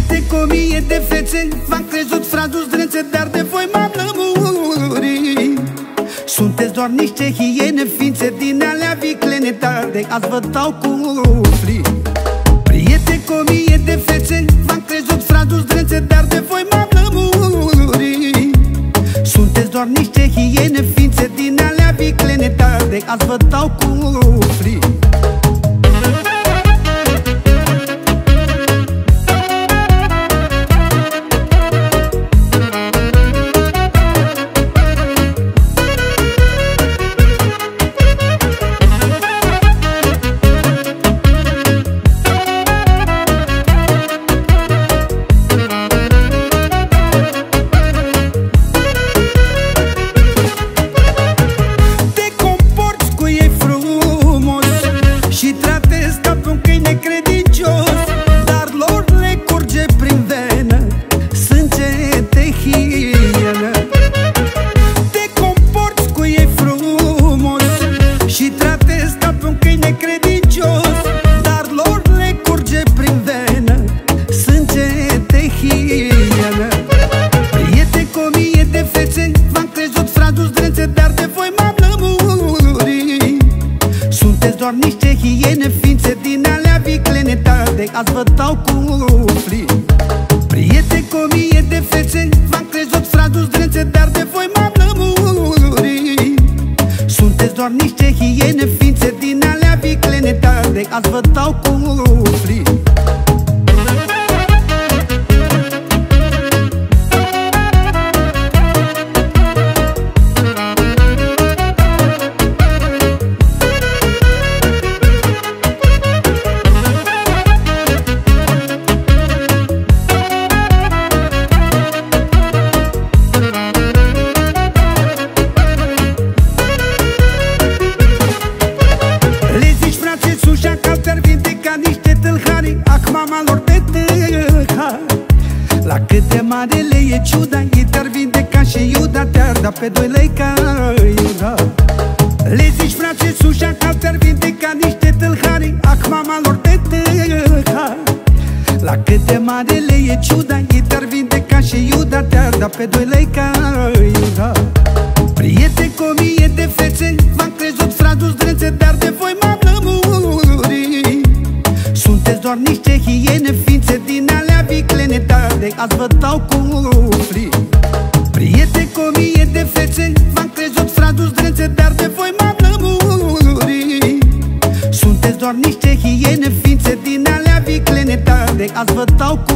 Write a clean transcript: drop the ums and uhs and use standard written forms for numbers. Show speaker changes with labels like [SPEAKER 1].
[SPEAKER 1] Prieteni cu o mie de fețe, v-am crezut frați zdrențe, dar de voi m-am lămurit. Sunteți doar niște hiene, ființe din alea viclene, dar de azi vă dau cu fri. Prieteni cu o mie de fețe, v-am crezut frați zdrențe, dar de voi m-am lămurit. Sunteți doar niște hiene, ființe din alea viclene, dar de azi vă dau cu fri. Doar niște hiene, ființe din alea viclene, dar de azi vă dau cu fri. Prieteni cu o mie de fețe, v-am crezut frați zdrențe, dar de voi m-am lămurit. Sunteți doar niște hiene, ființe din alea viclene, dar de azi vă dau cu fri. Mama lor de tâlhari, la cât de mare le e ciuda, ei te-ar vindeca și Iuda, te-ar da pe 2 lei ca Iuda. Le zici frate sușa că te-ar vindeca niște tâlhari, mama lor de tâlhari, la cât de mare le e ciuda, ei te-ar vindeca și Iuda, te-ar da pe 2 lei ca Iuda. Prieteni cu o mie de fețe, v-am crezut frați zdrențe, dar de voi m-am lămurit. Sunteți doar niște hiene, ființe din alea viclene, dar de azi vă dau cu fri. Prieteni cu o mie de fețe, v-am crezut frați zdrențe, dar de voi m-am lămurit. Sunteți doar niște hiene, ființe din alea viclene, dar de azi vă dau cu